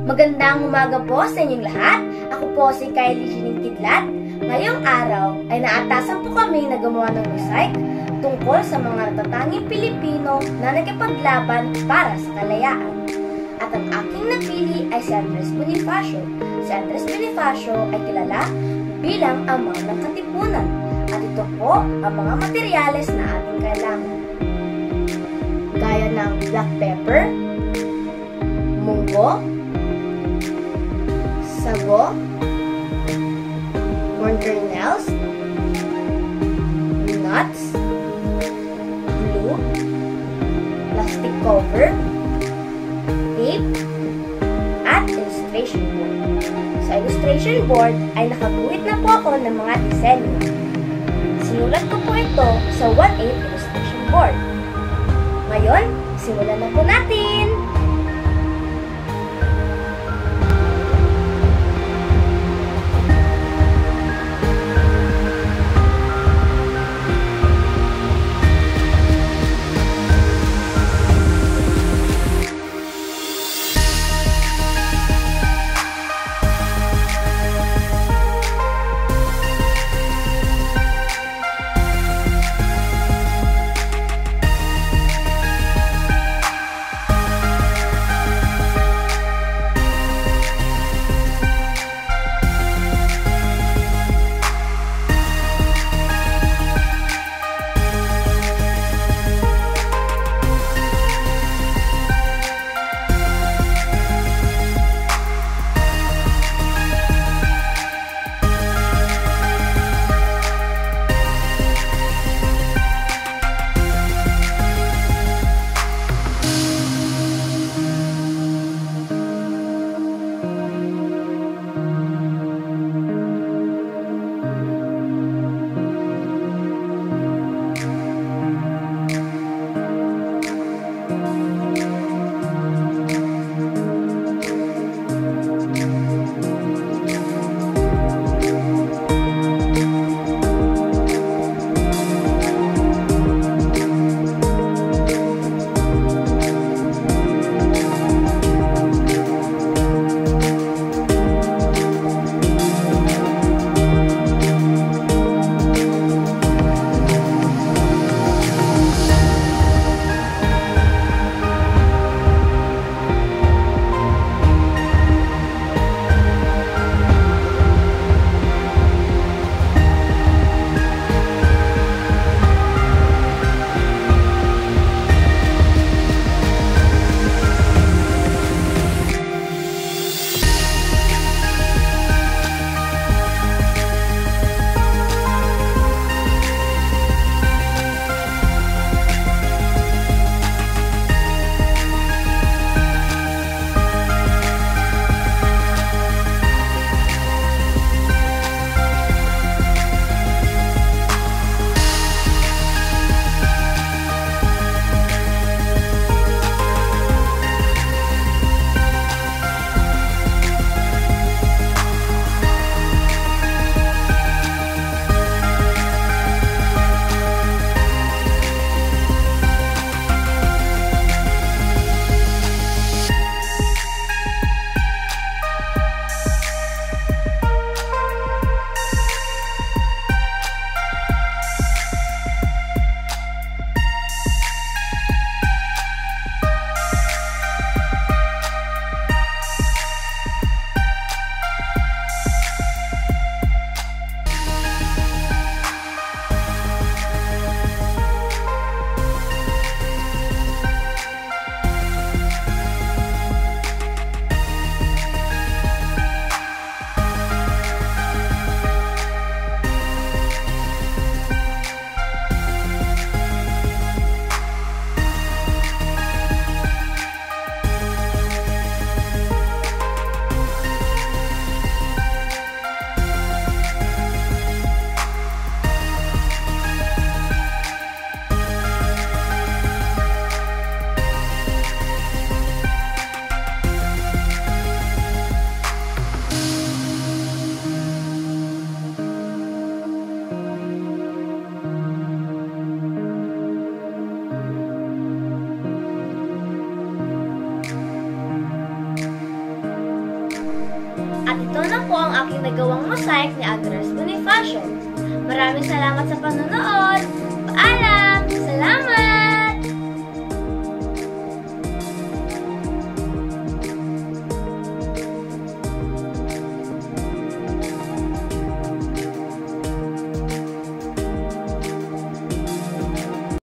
Magandang umaga po sa inyong lahat. Ako po si Kylie Jeanine Kidlat. Ngayong araw ay naatasan po kami na gumawa ng mosaic tungkol sa mga natatanging Pilipino na nagkipaglaban para sa kalayaan. At ang aking napili ay si Andres Bonifacio. Si Andres Bonifacio ay kilala bilang ama ng Katipunan. At ito po ang mga materyales na ating kailangan. Gaya ng black pepper, munggo, sago, corn kernels, nuts, glue, plastic cover, tape, at illustration board. Sa illustration board ay nakaguhit na po ako ng mga disenyo. Sinulat ko po ito sa 1/8 illustration board. Ngayon, simulan na po natin! At ito na po ang aking nagawang mosaic ni Agnes Bonifacio. Maraming salamat sa panonood. Paalam! Salamat!